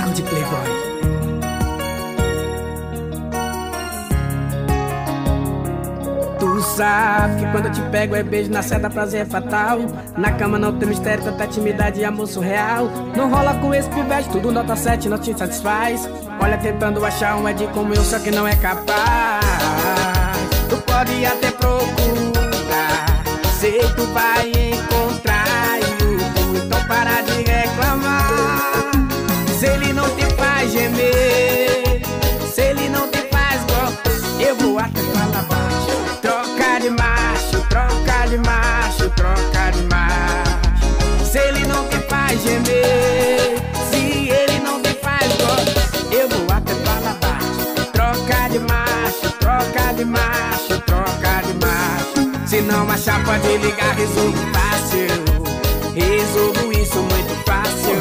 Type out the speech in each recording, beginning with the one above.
carro de playboy. Tu sabe que quando eu te pego é beijo, na seda prazer é fatal. Na cama não tem mistério, tanta intimidade e amor surreal. Não rola com esse pivete, tudo nota 7 não te satisfaz. Olha tentando achar um Ed como eu, só que não é capaz. Tu pode até procurar, sei que tu vai encontrar YouTube, então para de reclamar. Se ele não te faz gemer, se ele não te faz gostar, eu vou até falar baixo. Troca de macho, troca de macho, troca de macho. Se ele não te faz gemer, se ele não te faz gostar, eu vou até falar baixo. Troca de macho, troca de macho, troca de macho. Se não achar pode ligar, resolvo fácil. Resolvo isso muito fácil.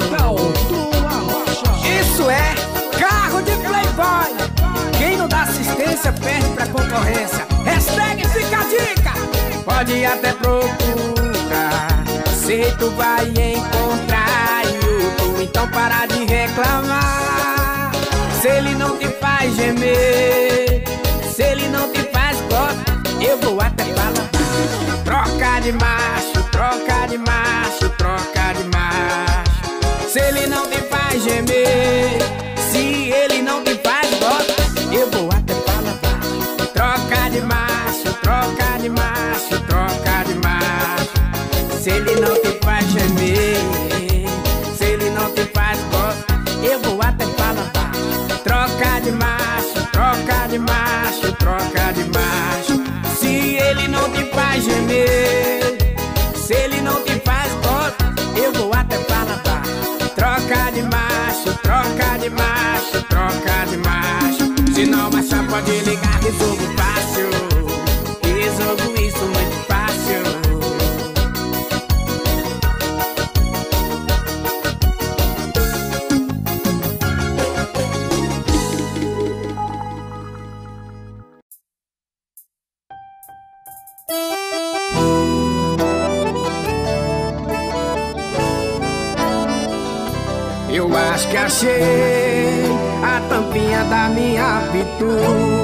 Isso é carro de playboy. Quem não dá assistência perde pra concorrência. Hashtag fica a dica. Pode até procurar, sei tu vai encontrar YouTube, então para de reclamar. Se ele não te faz gemer, se ele não te faz gostar, eu vou até falar. Troca de macho, troca de macho, troca de macho. Se ele não te faz gemer, se ele não te faz gostar, eu vou até falar baixo. Troca de macho, troca de macho, troca de macho. Se ele não te faz gemer, se ele não te faz gostar, eu vou até falar baixo. Troca de macho, troca de macho, troca de macho. Se ele não te faz gemer, se ele não te faz gostar, eu vou até falar baixo. Troca de macho, troca de macho, troca de macho. Se não achar pode ligar, resolvo fácil. Resolvo isso muito fácil. Eu acho que achei a tampinha da minha Pitu.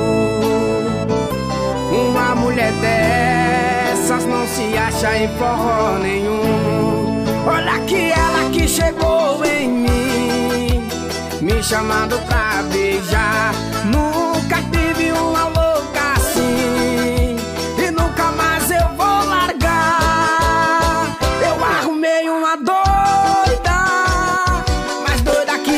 Uma mulher dessas não se acha em forró nenhum. Olha que ela que chegou em mim, me chamando pra beijar. Nunca tive uma louca assim, e nunca mais eu vou largar. Eu arrumei uma doida, mais doida que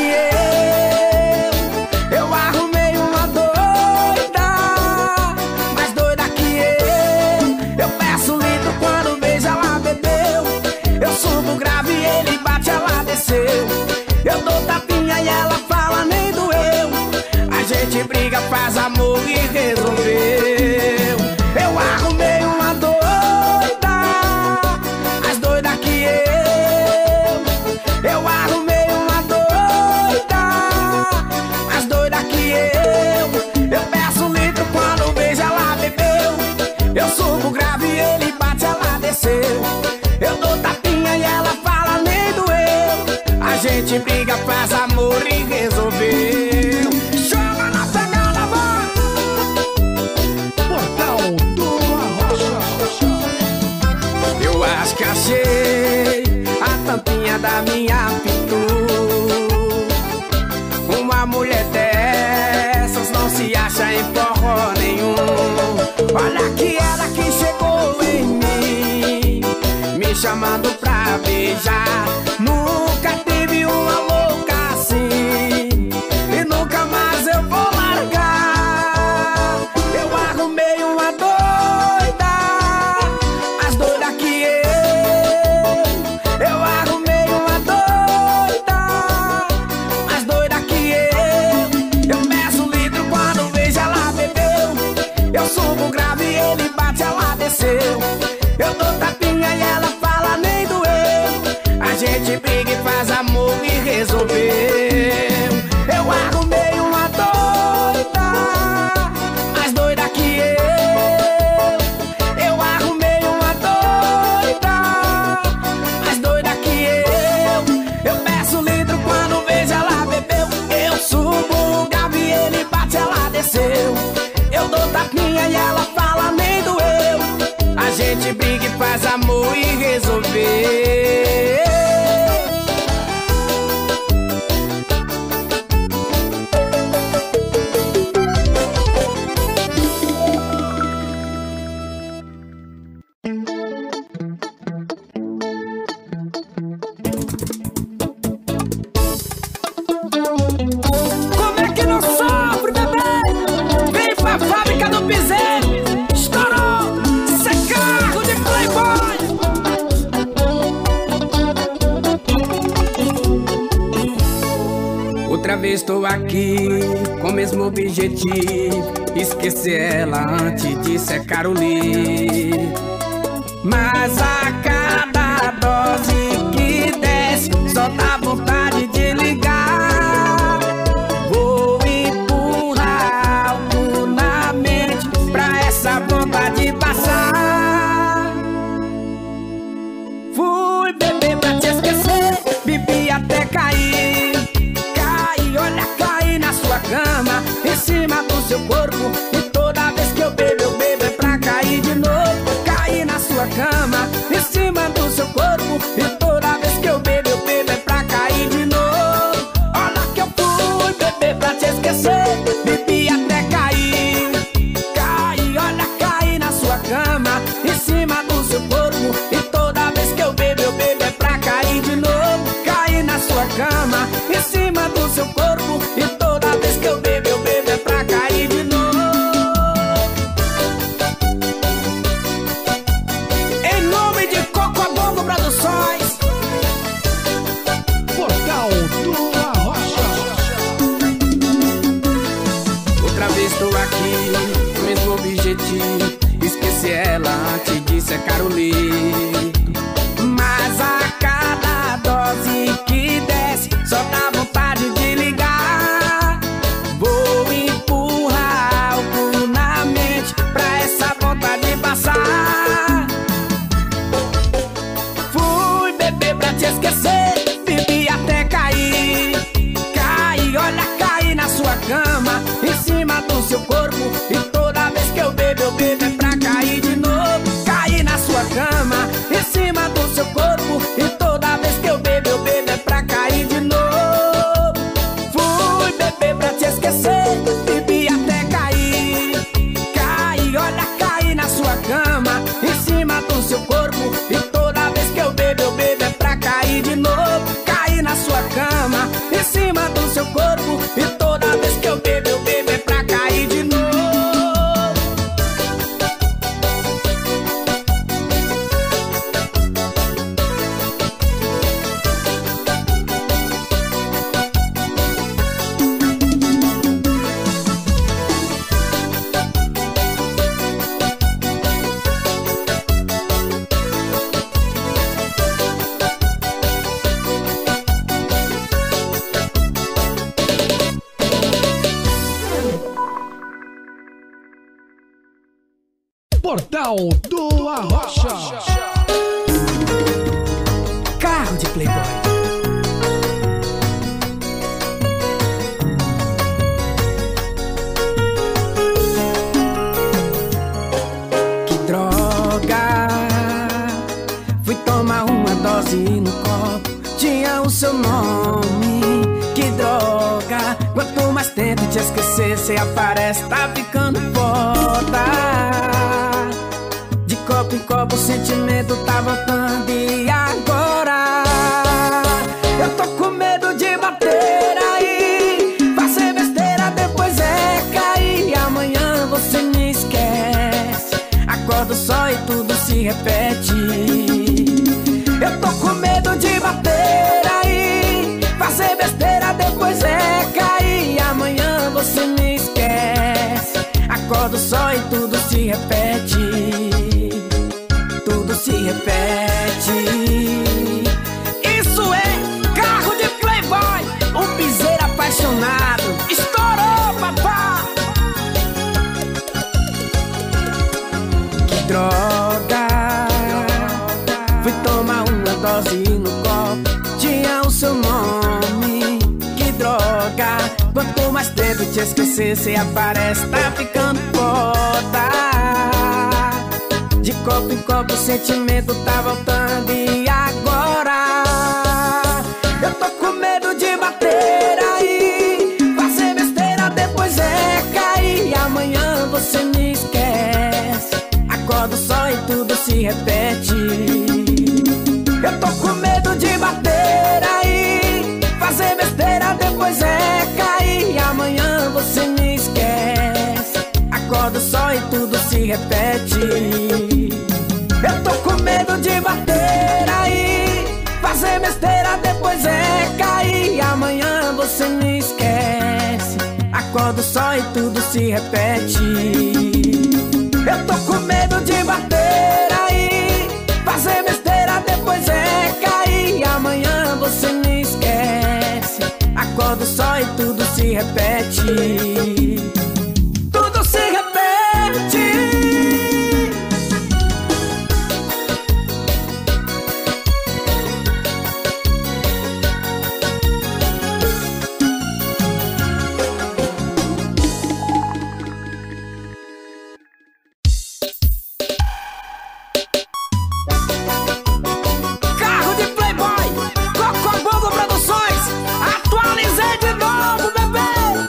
eu arrumei uma doida, mais doida que eu peço litro quando beijo ela bebeu. Eu subo grave e ele bate, ela desceu. Eu dou tapinha e ela fala nem doeu. A gente briga, faz amor e resolveu. Eu arrumei uma doida, mais doida que eu arrumei uma doida, mais doida que eu peço litro quando beijo ela bebeu. Eu subo grave e ele bate, ela desceu. Eu dou tapinha e ela fala nem doeu. A gente briga, faz amor e resolveu. Chama na pegada, vai! Portal do Arrocha. Eu acho que achei a tampinha da minha Pitu. Uma mulher dessas não se acha em forró nenhum. Olha que ela que chegou em mim, me chamando pra beijar. Nunca tive uma louca assim, e nunca mais eu vou largar. Eu arrumei uma doida, mais doida que eu arrumei uma doida, briga e faz amor e resolver. Outra vez estou aqui com o mesmo objetivo, esquecer ela antes de secar o livro. Mas a cada dose que desce, só dá vontade de ligar. Vou empurrar algo na mente pra essa vontade passar. Fui beber pra te esquecer, bebi até cair. Cama, em cima do seu corpo. E toda vez que eu bebo é pra cair de novo. Cair na sua cama, em cima do seu corpo. E toda vez que eu bebo é pra cair de novo. Olha que eu fui beber pra te esquecer, bebi até cair. Cair, olha, cair na sua cama, em cima do seu corpo. E toda vez que eu bebo é pra cair de novo. Cair na sua cama, em cima do seu corpo. E toda vez que eu bebo é pra cair de novo. Em nome de Cocobongo Produções, Portal do Arrocha. outra vez estou aqui com o mesmo objetivo, esquecer ela antes de secar o leito. Mas a cada dose que desce, só dá vontade de ligar. Vou empurrar algo na mente pra essa vontade passar. Fui beber pra te esquecer, bebi até cair. Cair, olha, cair na sua cama, em cima do seu corpo. E toda vez que eu bebo é pra cair de novo. Cair na sua cama, em cima do seu corpo. E toda vez que eu bebo é pra cair de novo. Fui beber pra te esquecer, bebi até cair. Cair, olha, cair na sua cama, em cima do seu corpo. E toda vez que eu bebo é pra cair de novo. Cair na sua cama, em cima do seu corpo. E toda vez que eu bebo é pra cair de novo. Portal do Arrocha. Carro de Playboy. Que droga, fui tomar uma dose no copo, tinha o seu nome. Que droga, quanto mais tento te esquecer, cê aparece, tá ficando foda. De copo em copo o sentimento tá voltando. E agora eu tô com medo de bater aí, fazer besteira, depois cair. Amanhã você me esquece, acordo só e tudo se repete. Eu tô com medo de bater aí, fazer besteira, depois cair. Amanhã você me esquece, acordo só e tudo se repete. Tudo se repete. Isso é carro de Playboy, um piseiro apaixonado. Estourou, papá. Que droga, fui tomar uma dose no copo, tinha o seu nome. Que droga, quanto mais tento te esquecer, cê aparece, tá ficando foda. De copo em copo o sentimento tá voltando. E agora eu tô com medo de bater aí, fazer besteira, depois é cair. E amanhã você me esquece, acordo só e tudo se repete. Eu tô com medo de bater aí, fazer besteira, depois é cair. E amanhã você me esquece, acordo só e tudo se repete. Eu tô com medo de bater aí, fazer besteira, depois é cair. E amanhã você me esquece, acordo só e tudo se repete. Eu tô com medo de bater aí, fazer besteira, depois é cair. E amanhã você me esquece, acordo só e tudo se repete. Tudo se repete. Carro de Playboy, Cocobongo Produções, atualizei de novo, bebê.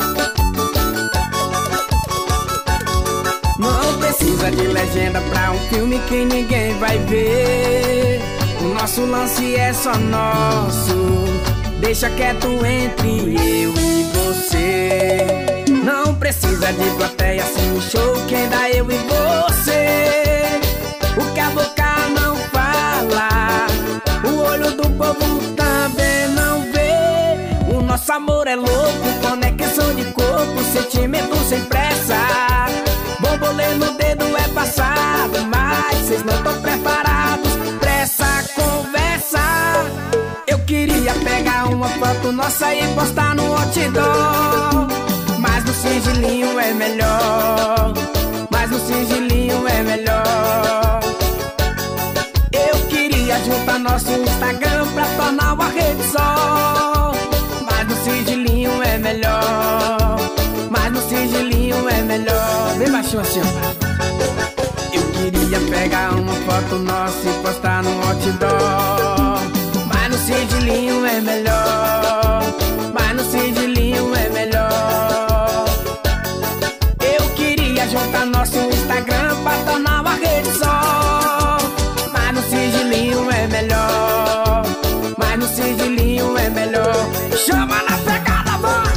Não precisa de legenda pra um filme que ninguém vai ver. O nosso lance é só nosso, deixa quieto entre eu e você. Não precisa de plateia, sim, um show quem dá eu e você. O que a boca não fala, o olho do povo também não vê. O nosso amor é louco, conexão de corpo, sentimento sem pressa. Bombolê no dedo é passado, mas vocês não estão preparados pra essa conversa. Eu queria pegar uma foto nossa e postar no outdoor, mas no sigilinho é melhor, mas no sigilinho é melhor. Eu queria juntar nosso Instagram pra tornar uma rede só, mas no sigilinho é melhor, mas no sigilinho é melhor. Bem baixinho assim, ó. Eu queria pegar uma foto nossa e postar no outdoor, mas no sigilinho é melhor, mas no sigilinho é melhor. Eu queria juntar nosso Instagram pra tornar uma rede só, mas no sigilinho é melhor, mas no sigilinho é melhor. Chama na pegada, vai!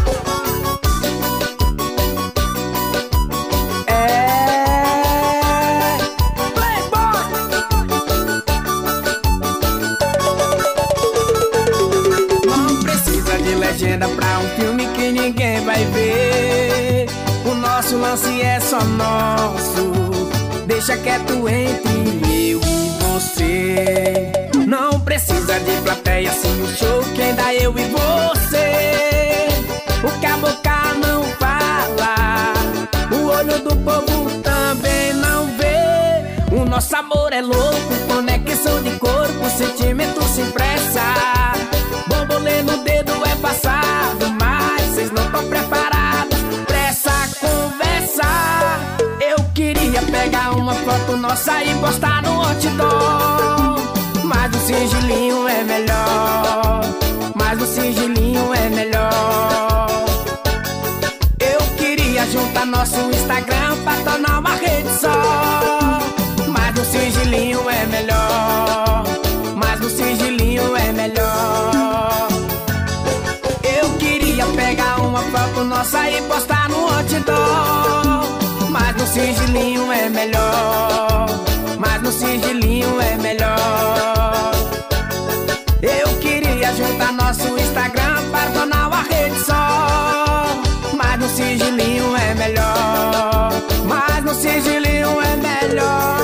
Legenda pra um filme que ninguém vai ver. O nosso lance é só nosso, deixa quieto entre eu e você. Não precisa de plateia, sim, um show quem dá eu e você. O que a boca não fala, o olho do povo também não vê. O nosso amor é louco, conexão de corpo, sentimento sem pressa. Bombolê no dedo é passado, mas vocês não estão preparados pra essa conversa. Eu queria pegar uma foto nossa e postar no outdoor, mas no sigilinho é melhor, mas no sigilinho é melhor. Eu queria juntar nosso Instagram pra tornar uma rede só, mas no sigilinho é melhor, mas no sigilinho é melhor. Eu queria pegar uma foto nossa e postar no outdoor, mas no sigilinho é melhor, mas no sigilinho é melhor. Eu queria juntar nosso Instagram para tornar uma rede só, mas no sigilinho é melhor, mas no sigilinho é melhor.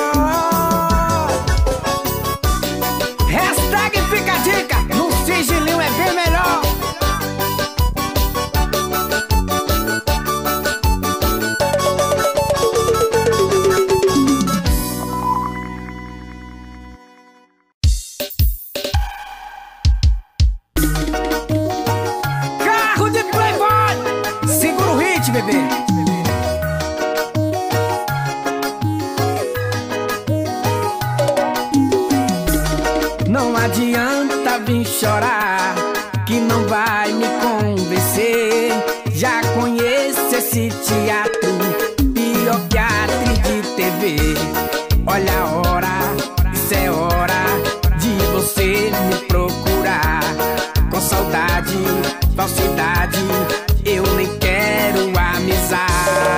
Hashtag fica a dica, no sigilinho é bem melhor. Carro de Playboy, segura o hit, bebê. adianta vir chorar, que não vai me convencer. Já conheço esse teatro, pior que atriz de TV. Olha a hora, isso é hora de você me procurar. Com saudade, falsidade, eu nem quero amizade.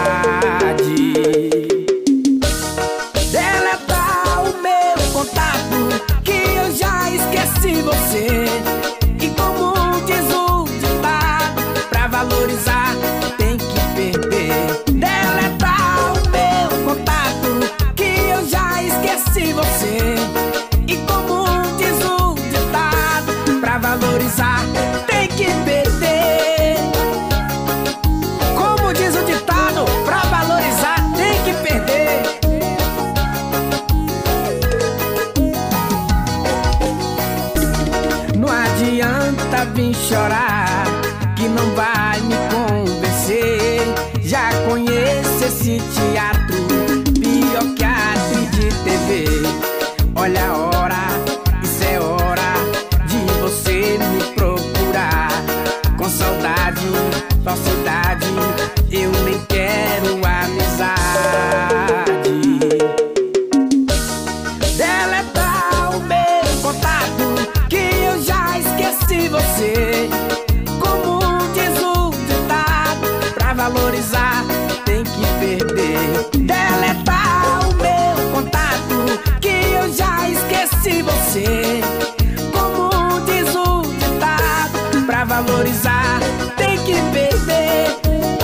Deletar o meu contato, que eu já esqueci você. E como diz o ditado, pra valorizar tem que perder. Deletar o meu contato, que eu já esqueci você. E como diz o ditado, pra valorizar tem que perder. Como diz o ditado, pra valorizar tem que perder. Não adianta vir chorar, que não vai me convencer. Já conheço esse teatro, pior que atriz de TV. Olha a hora, isso é hora de você me procurar. Com saudade, falsidade, eu nem quero amizade. Deletar o meu contato, que eu já esqueci você. Como diz o ditado, pra valorizar tem que perder. Deletar o meu contato, que eu já esqueci você. Como diz o ditado, pra valorizar tem que perder.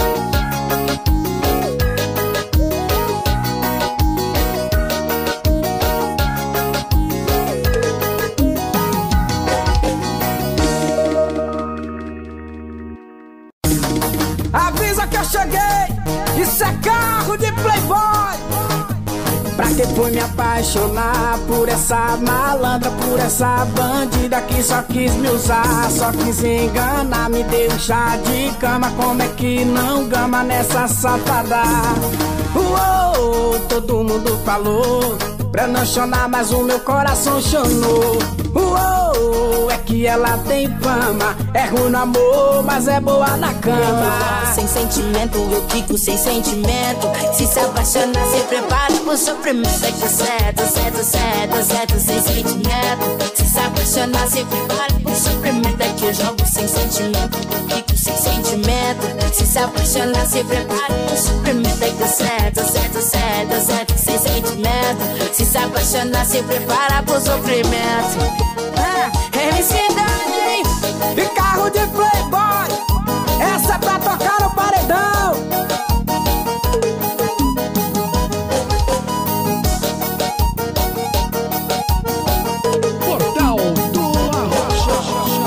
Avisa que eu cheguei, isso é carro de playboy. Pra que foi me apaixonar por essa malandra, por essa bandida que só quis me usar, só quis enganar, me deu chá de cama. Como é que não gama nessa safada? Uou, todo mundo falou pra não chorar, mas o meu coração chonou. Uou, é que ela tem fama, é ruim no amor, mas é boa na cama. Sem sentimento, eu fico sem sentimento. Se apaixonar, se prepara pro sofrimento. É que certo, certo, certo, certo, sem sentimento. Se apaixonar, se prepara pro sofrimento. É que eu jogo sem sentimento, eu fico sem sentimento. Se apaixonar, se prepara pro sofrimento. É que certo, certo, certo, certo, sem sentimento. Se apaixonar, se prepara pro sofrimento. MC Dani e carro de playboy, essa é pra tocar no paredão. Portal do Arrocha.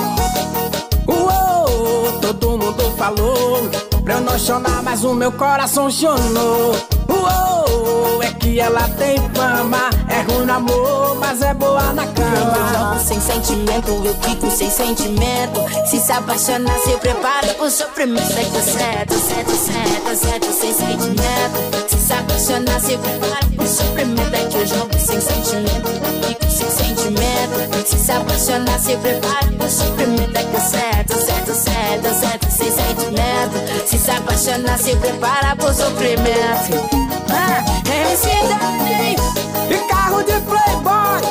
Uou, todo mundo falou pra eu não chorar, mas o meu coração chonou. Uou, é que ela tem fama, é ruim no amor, mas é boa na cama. Eu jogo sem sentimento, eu fico sem sentimento. Se apaixonar, se prepara pro sofrimento. É que certo, certo, certo, certo, sem sentimento. Se apaixonar, se prepara pro sofrimento. É que eu jogo sem sentimento, eu fico sem sentimento. Se apaixonar, se prepara pro sofrimento. É que certo, certo, certo, certo, sem sentimento. Se apaixonar, se prepara pro sofrimento. MC Dani e carro de playboy.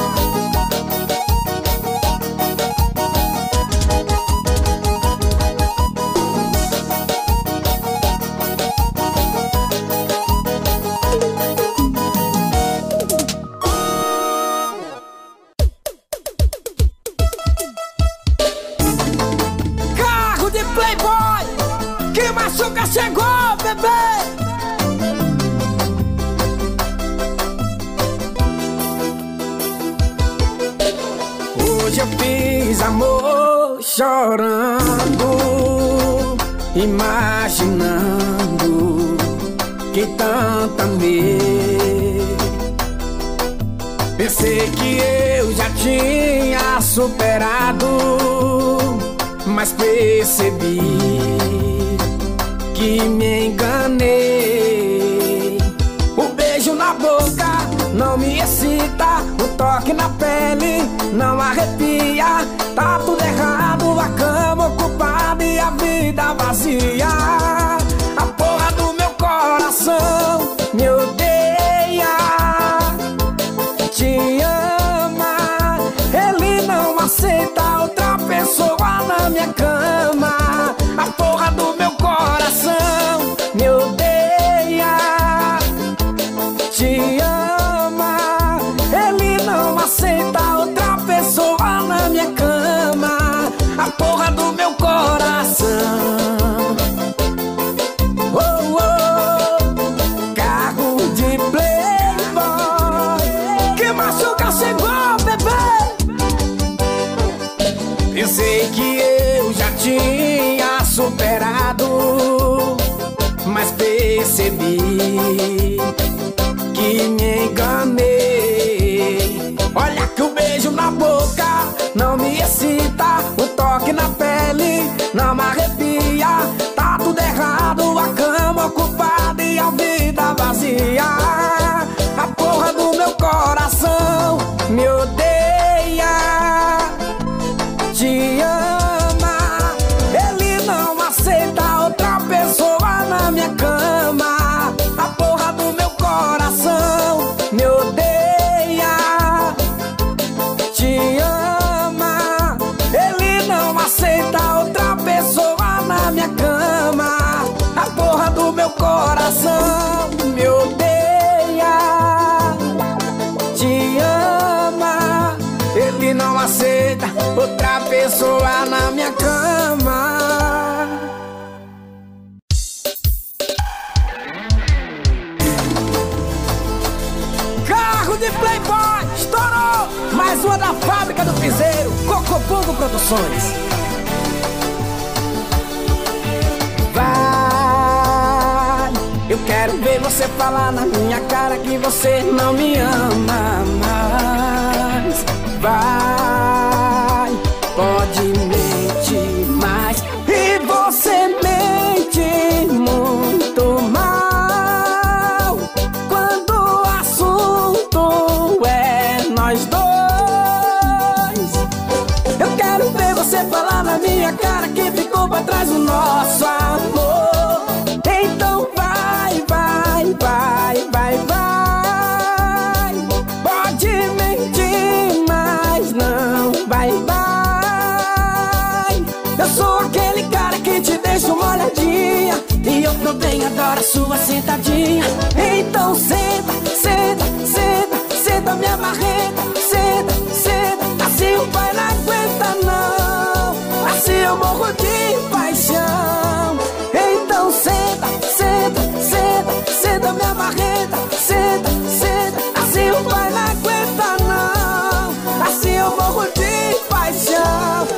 Carro de playboy, que machuca chegou, bebê. Hoje eu fiz amor chorando, imaginando que tanto amei. Pensei que eu já tinha superado, mas percebi que me enganei. O beijo na boca não me excita, o toque toque na pele não arrepia. Tá tudo errado, a cama ocupada e a vida vazia. A porra do meu coração me odeia, te ama. Ele não aceita outra pessoa na minha cama. A porra do meu coração me odeia, te ama. Ele não aceita outra pessoa na minha cama. A porra do meu coração. Oh, oh. Carro de playboy que machuca chegou, bebê. Pensei que eu já tinha superado, mas percebi que me enganei. Olha que o beijo na boca não me excita, o toque na pele não me arrepia. Tá tudo errado, a cama ocupada e a vida vazia. A porra do meu coração me odeia, te ama. Ele não aceita outra pessoa na minha cama. A porra do meu coração me odeia, te ama. Ele não aceita outra pessoa na minha cama. A porra do meu coração me odeia, te ama. Ele não aceita outra pessoa na minha cama. Carro de playboy estourou! Mais uma da fábrica do piseiro, Cocopungo Produções. Vai, eu quero ver você falar na minha cara que você não me ama mais. Vai, pode mentir mais, e você mente muito mal quando o assunto é nós dois. Eu quero ver você falar na minha cara que ficou pra trás o nosso amor. Então vai, vai, vai, vai, vai. Pode mentir, mas não vai, vai. Eu sou aquele cara que te deixa uma olhadinha, e eu também adoro a sua sentadinha. Então senta, senta, senta, senta minha marreta. Senta, senta, assim o pai não aguenta não, assim eu morro de paixão. Então senta, senta, senta, senta minha marreta. Senta, senta, assim o pai não aguenta não, assim eu morro de paixão.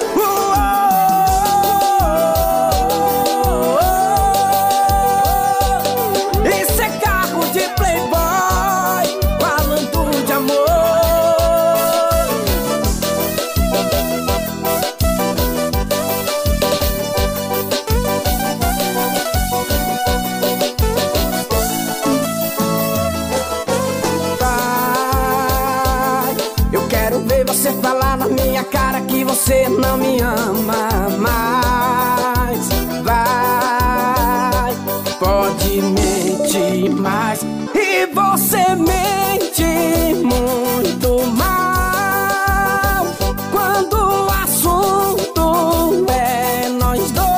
Esse é carro de playboy falando de amor. Vai, eu quero ver você falar na minha cara que você não me ama mais. Vai, pode mentir mais, e você mente muito mal quando o assunto é nós dois.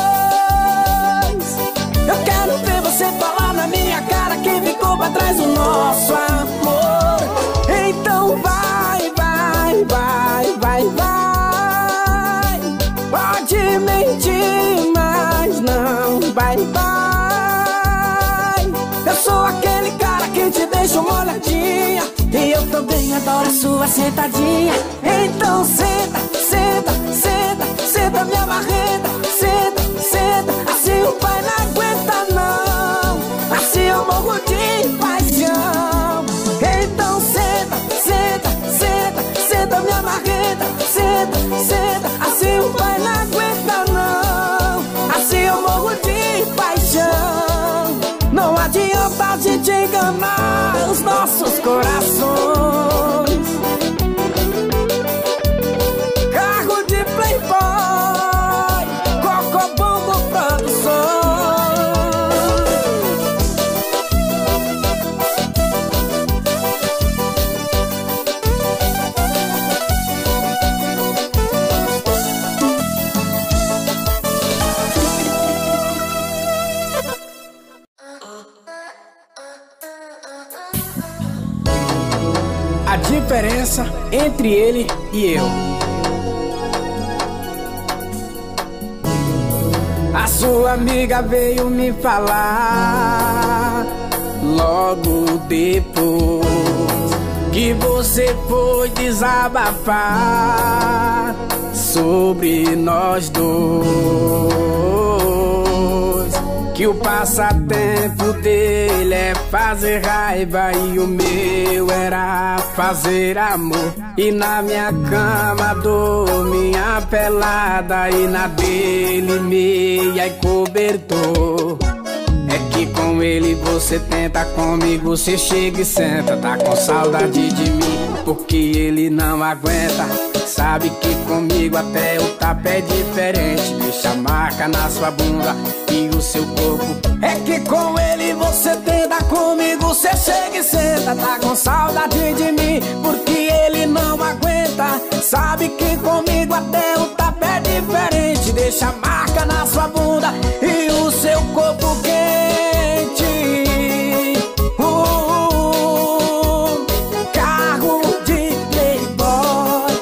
Eu quero ver você falar na minha cara que ficou pra trás o nosso amor. Então vai, vai, vai, vai, vai. Pode mentir, mas não vai, vai. Eu sou aquele cara que te deixa uma olhadinha, e eu também adoro a sua sentadinha. Então senta, senta, senta, senta minha marreta. Senta, senta, assim o pai não aguenta não, assim eu morro de paixão. Então senta, senta, senta, senta minha marreta. Senta, senta, assim o pai não aguenta não, assim eu morro de paixão. Não adianta a gente enganar os nossos corações. conversa entre ele e eu. A sua amiga veio me falar logo depois que você foi desabafar sobre nós dois, que o passatempo dele é fazer raiva e o meu era fazer amor. E na minha cama dou minha pelada e na dele meia e cobertor. É que com ele você tenta, comigo você chega e senta. Tá com saudade de mim porque ele não aguenta. Sabe que comigo até o tapa é diferente. Deixa a marca na sua bunda e o seu corpo. É que com ele você tenta, comigo você chega e senta. Tá com saudade de mim porque ele não aguenta. Sabe que comigo até o tapa é diferente. Deixa a marca na sua bunda e o seu corpo quente. Carro de playboy.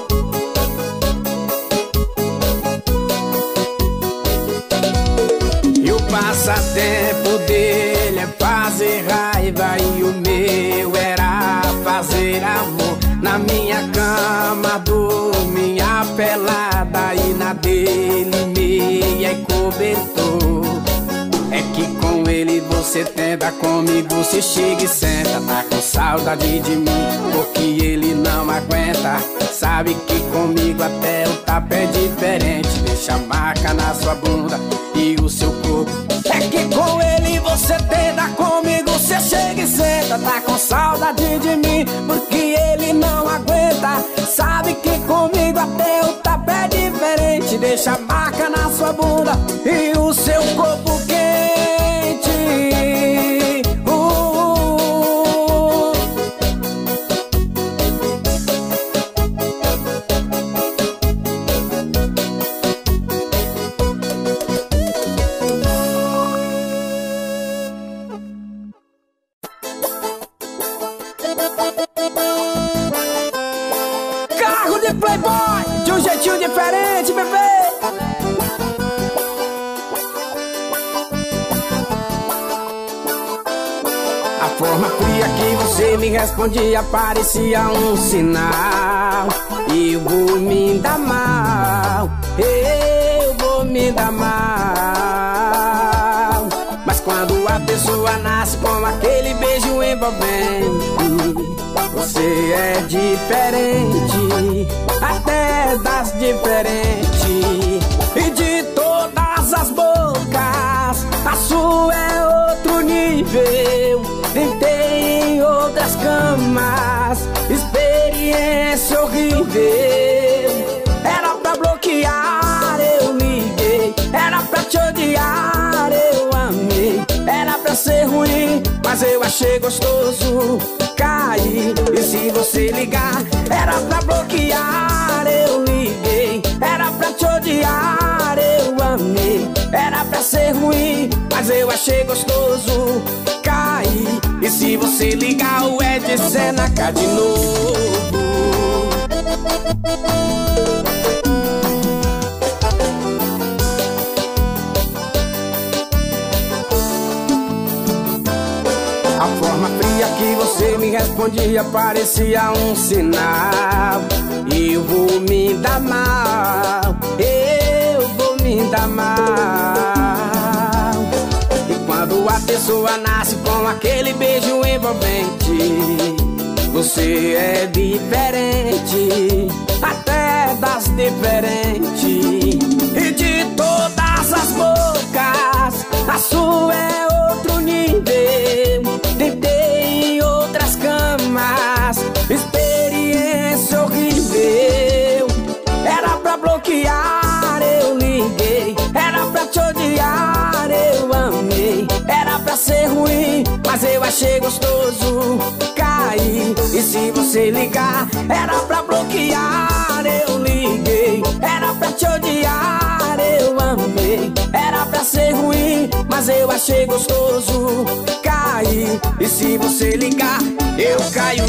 E o passatempo dele é fazer raiva e o meu era fazer amor. Na minha cama dou minha pelada e na dele meia e cobertor. É que com ele você tenta, comigo você chega e senta. Tá com saudade de mim porque ele não aguenta. Sabe que comigo até o tapa é diferente. Deixa a marca na sua bunda e o seu corpo. É que com ele você tenta, comigo você chega e senta. Tá com saudade de mim porque ele não aguenta. Sabe que comigo até o tapa é diferente. Deixa a marca na sua bunda e o seu corpo quente. Carro de playboy, de um jeitinho diferente, bebê. A forma fria que você me respondia parecia um sinal. Eu vou me dar mal, eu vou me dar mal. Mas quando a pessoa nasce com aquele beijo envolvente, você é diferente, até das diferentes. E de todas as bocas, a sua é outro nível. Tentei em outras camas, experiência horrível. Era pra bloquear, eu liguei. Era pra te odiar, eu amei. Era pra ser ruim, mas eu achei gostoso. Caí, e se você ligar, era pra bloquear, eu liguei. Era pra te odiar, eu amei. Era pra ser ruim, mas eu achei gostoso. Caí, e se você ligar, o Ed Sena cá de novo. A forma fria que você me respondia parecia um sinal. Eu vou me dar mal, eu vou me dar mal. E quando a pessoa nasce com aquele beijo envolvente, você é diferente, até das diferentes. E de todas as bocas, a sua é outro nível. Tentei em outras camas, experiência horrível. Era pra bloquear, eu liguei. Era pra te odiar, eu amei. Era pra ser ruim, mas eu achei gostoso. Caí, e se você ligar, era pra bloquear, eu liguei. Era pra te odiar, eu amei. Era pra ser ruim, mas eu achei gostoso. Caí, e se você ligar, eu caio.